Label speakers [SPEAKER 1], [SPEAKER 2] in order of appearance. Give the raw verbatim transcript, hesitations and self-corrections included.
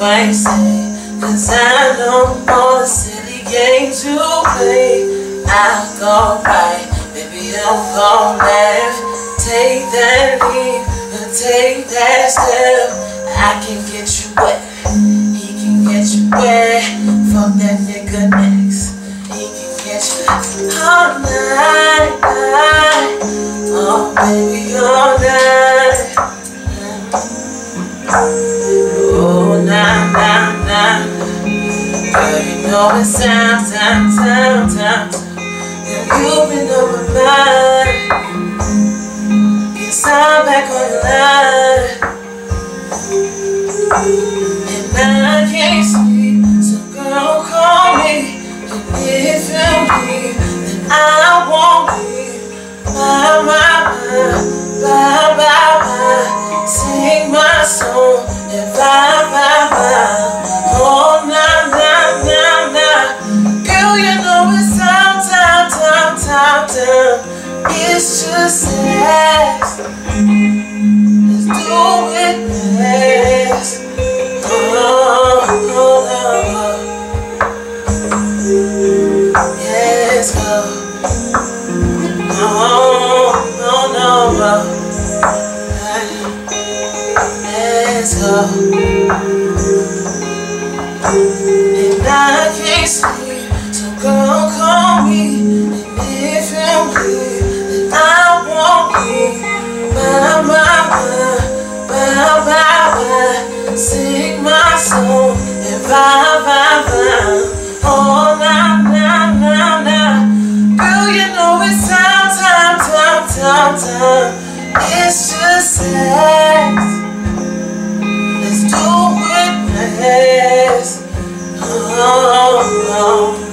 [SPEAKER 1] what you say, cause I don't want a silly game to play. I'll go right, baby, I'm gon' laugh. Take that leap, and take that step. I can get you wet, he can get you wet. Fuck that nigga next, he can get you all night, night. Oh baby, all night. Oh, nah, nah, nah. Girl, you know it's time, time, time, time. Girl, you've been on my mind. Guess I'm back on your line. And I can't sleep, so girl, call me. And if you leave, then I won't leave. Bye, bye, bye, bye, bye, bye. Sing my song and bye, bye, bye. Oh, nah, nah, nah, nah. Girl, you know it's time, time, time, time, time. It's just sex. Let's do it next. Oh, oh, oh, oh. Yes, go. Oh, no, no, no. Let's go. And I can't sleep, so girl, call me. And if you leave, then I won't leave. Bye, bye, bye, bye, bye, bye. Sing my song and bye, bye, bye. Oh, nah, nah, nah, nah. Girl, you know it's time, time, time, time, time. It's just sex. Let's do it next. Oh, oh, oh.